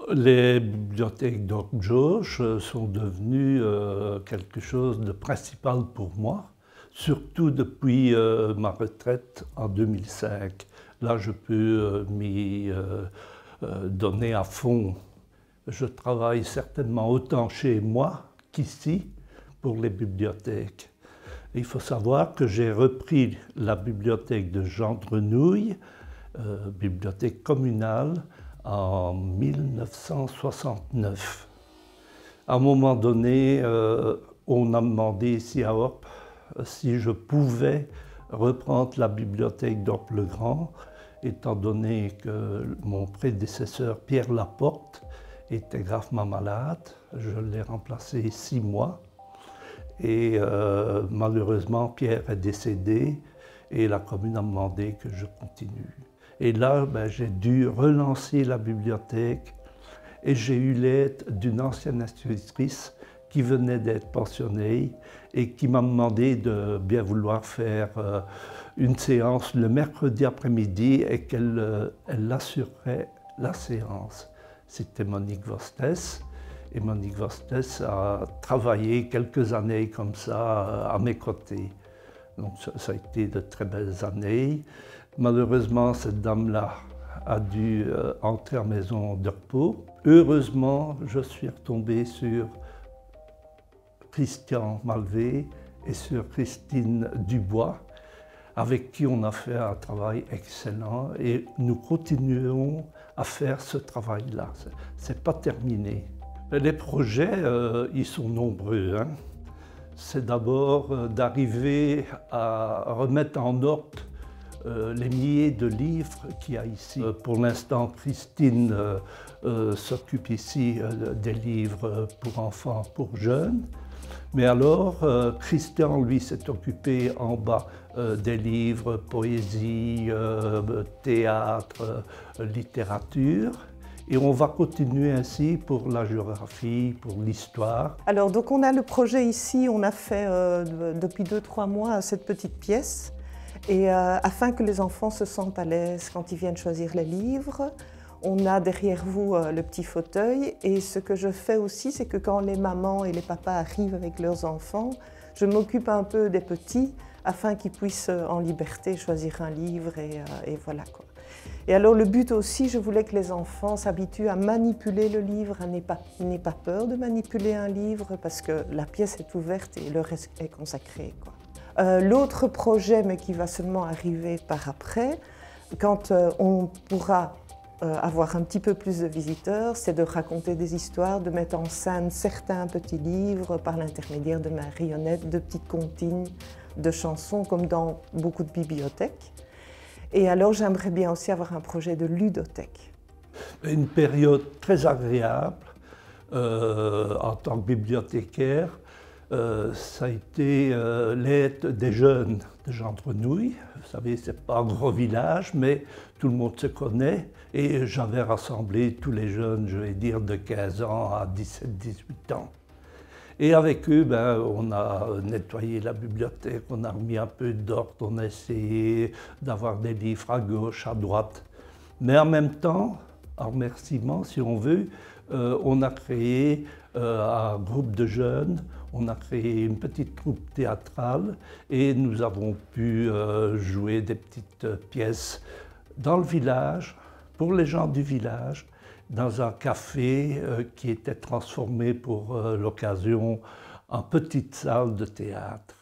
Les bibliothèques Doc George sont devenues quelque chose de principal pour moi, surtout depuis ma retraite en 2005. Là, je peux m'y donner à fond. Je travaille certainement autant chez moi qu'ici pour les bibliothèques. Il faut savoir que j'ai repris la bibliothèque de Gendrenouille, bibliothèque communale, en 1969. À un moment donné, on m'a demandé ici à Orp si je pouvais reprendre la bibliothèque d'Orp-le-Grand, étant donné que mon prédécesseur Pierre Laporte était gravement malade. Je l'ai remplacé 6 mois et malheureusement Pierre est décédé et la commune a demandé que je continue. Et là, j'ai dû relancer la bibliothèque et j'ai eu l'aide d'une ancienne institutrice qui venait d'être pensionnée et qui m'a demandé de bien vouloir faire une séance le mercredi après-midi et qu'elle assurerait la séance. C'était Monique Vostès. Et Monique Vostès a travaillé quelques années comme ça à mes côtés. Donc ça a été de très belles années. Malheureusement, cette dame-là a dû entrer en maison de repos. Heureusement, je suis retombé sur Christian Malvé et sur Christine Dubois, avec qui on a fait un travail excellent et nous continuons à faire ce travail-là. C'est pas terminé. Les projets, ils sont nombreux, hein. C'est d'abord d'arriver à remettre en ordre les milliers de livres qu'il y a ici. Pour l'instant, Christine s'occupe ici des livres pour enfants, pour jeunes. Mais alors, Christian, lui, s'est occupé en bas des livres, poésie, théâtre, littérature. Et on va continuer ainsi pour la géographie, pour l'histoire. Alors, donc on a le projet ici, on a fait depuis 2-3 mois cette petite pièce. Et afin que les enfants se sentent à l'aise quand ils viennent choisir les livres, on a derrière vous le petit fauteuil. Et ce que je fais aussi, c'est que quand les mamans et les papas arrivent avec leurs enfants, je m'occupe un peu des petits afin qu'ils puissent en liberté choisir un livre et voilà quoi. Et alors le but aussi, je voulais que les enfants s'habituent à manipuler le livre, n'aient pas peur de manipuler un livre parce que la pièce est ouverte et le reste est consacré, quoi. L'autre projet, mais qui va seulement arriver par après, quand on pourra avoir un petit peu plus de visiteurs, c'est de raconter des histoires, de mettre en scène certains petits livres par l'intermédiaire de marionnettes, de petites comptines, de chansons, comme dans beaucoup de bibliothèques. Et alors j'aimerais bien aussi avoir un projet de ludothèque. Une période très agréable en tant que bibliothécaire, ça a été l'aide des jeunes de Gendrenouille. Vous savez, ce n'est pas un gros village, mais tout le monde se connaît. Et j'avais rassemblé tous les jeunes, je vais dire, de 15 ans à 17-18 ans. Et avec eux, on a nettoyé la bibliothèque, on a remis un peu d'ordre, on a essayé d'avoir des livres à gauche, à droite. Mais en même temps, en remerciement, si on veut, on a créé un groupe de jeunes, on a créé une petite troupe théâtrale et nous avons pu jouer des petites pièces dans le village, pour les gens du village, dans un café qui était transformé pour l'occasion en petite salle de théâtre.